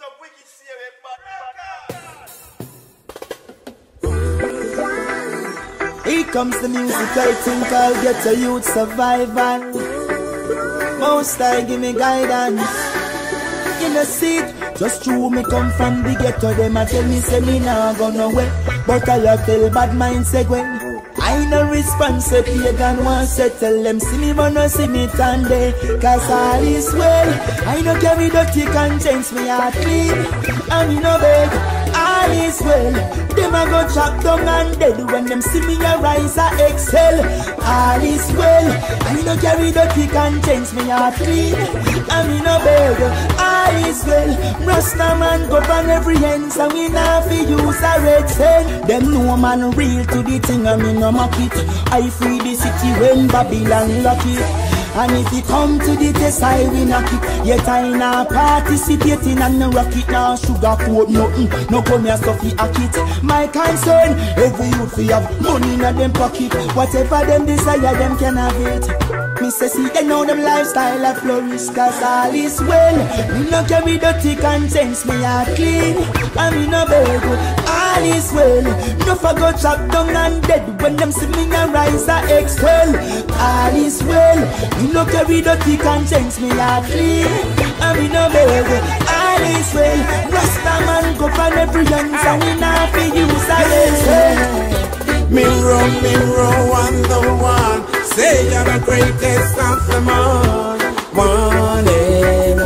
Here comes the musical thing called Get a Youth Survival. Most I give me guidance. In the seat, just true me come from the ghetto. Them a tell me say me nah go nowhere, but I have tell bad mind say when I no response if pagan want settle them. See me but no see me turn day, cause all is well. I no carry dirty conscience, me heart clean, and me no beg. All is well. Them a go chop down and dead when them see me a rise a excel. All is well. I no carry dirty conscience, me heart clean, and me no beg. All is well. Rasta man go on every end, so we nah fi use a red pen. Them know man real to the thing, and me no mock it. I free the city when Babylon lock it. And if you come to the test, I will knock it. Yet I nah participating and no rock it. Now sugar coat nothing, no come here stuff you hack it. My concern, every youth fi have money in them pocket. Whatever them desire, them can have it. Me say see they know them lifestyle a flourish, cause all is well. Me no carry dirty conscience, me a clean, and me no beg. All is well. No for go chop down and dead when them see me a rise a excel. All is well. Me no carry dirty conscience, me a clean, and me no beg. All is well. Rasta man go for every young and we not fi use a excel. Mirror, mirror on the wall, say you're the greatest of them all. One and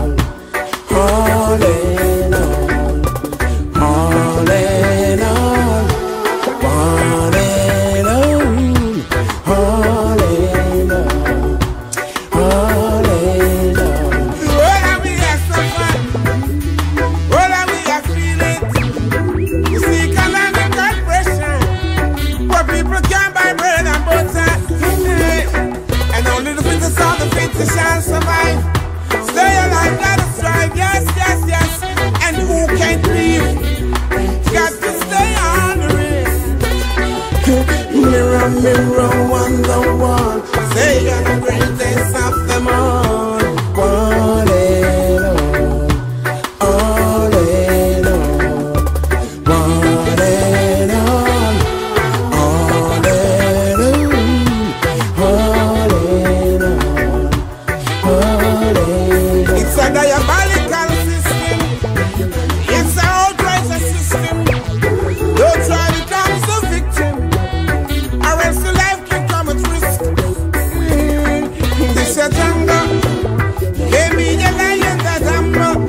all and all, all and all, one and all, all and all, all and all. All of me are suffering, all of me are feeling. You see, economic oppression, where people can't buy bread and butter, and only the fittest of the fittest shall survive. Stay alive, gotta strive, yes, yes, yes. And who can't leave? Got to stay on the race. Mirror, mirror on the wall, say you're the greatest of them all. One and all and all, one and all, all and all, all and all. It's a diabolical system. It's an outrageous system. Don't try to come as a victim, or else your life can come at risk. This a jungle. Give me the lion that I'm not.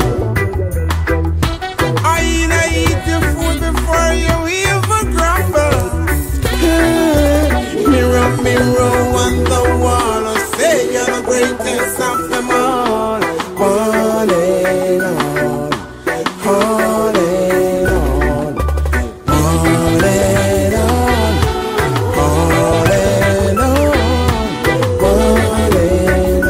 I eat your food before you even grumble. Mirror, mirror on the wall, say you're the greatest of them all. One and all and all, all and all, all and all, all and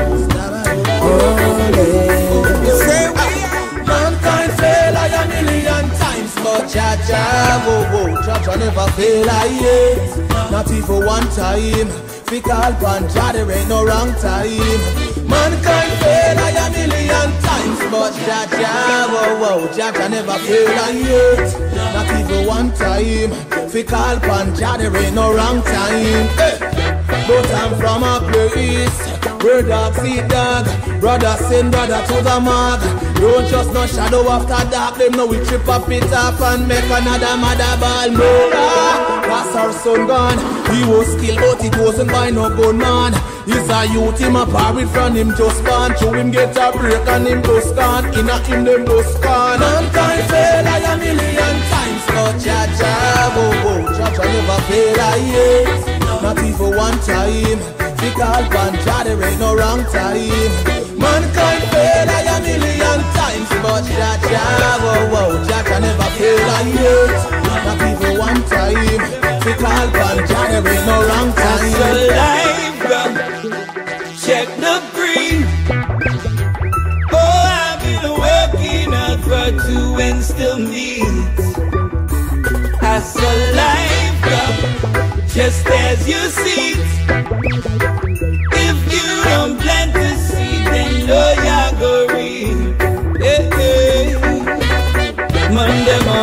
all, you say we mankind fail a million times, but Jaja, whoa, whoa, Jaja never fail I yet. Not even one time. Fi call pan Jah, there ain't no wrong time. Mankind fail a million times, but Jaja, whoa, whoa, Jaja never fail a yet. Not even one time. Fi call pan Jah, there ain't no wrong time. But I'm from a place where dogs eat dog, brother send brother to the mark. Don't just no shadow after dark. Them know we trip up it up and make another mother ball murder. That's our son gone. He was killed but it wasn't by no gun man. He's a youth, him a parrot from him just born. Show him get a break and him just gone. In a him them just gone. Mankind fail a million times, but Jaja, whoa, whoa, Jaja never fail a yet. Not even one time. Fi call pan Jah, there ain't no wrong time. Mankind fail a million times, but Jaja, whoa, whoa, Jaja never fail a yet. Not even one time. Fi call pan Jah, there ain't no wrong time. That's alive, check the green. Oh, I've been working hard for two and still need. That's alive, just as you see it. If you don't plant the seed, then no, you're going to reap.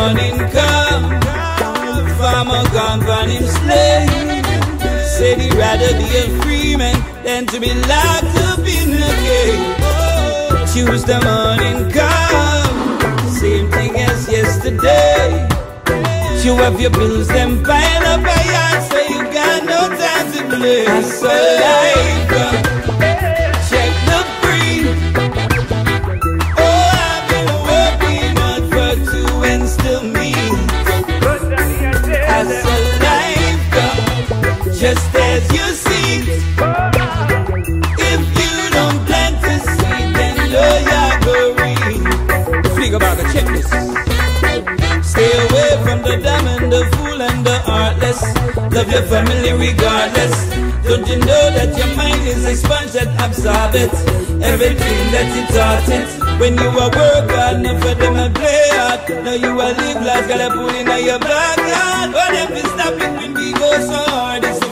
morning come, farmer gone from him slave. Said he'd rather be a free man than to be locked up in a cage. Tuesday morning come, same thing as yesterday. You have your bills, them pile up by yard, so you got no time to play. That's a life. Check the breed. Oh, I've been working hard for two and still me. That's a life. Just as you see. If you don't plant the seed, then you're going. Think about the checklist. Stay away from the dumb and the fool and the heartless. Love your family regardless. Don't you know that your mind is a sponge that absorbs it? Everything that you taught it. When you are work hard, enough for them to play hard. Now you are live life, gotta put in your back hard. What if you stop it when we go so hard? It's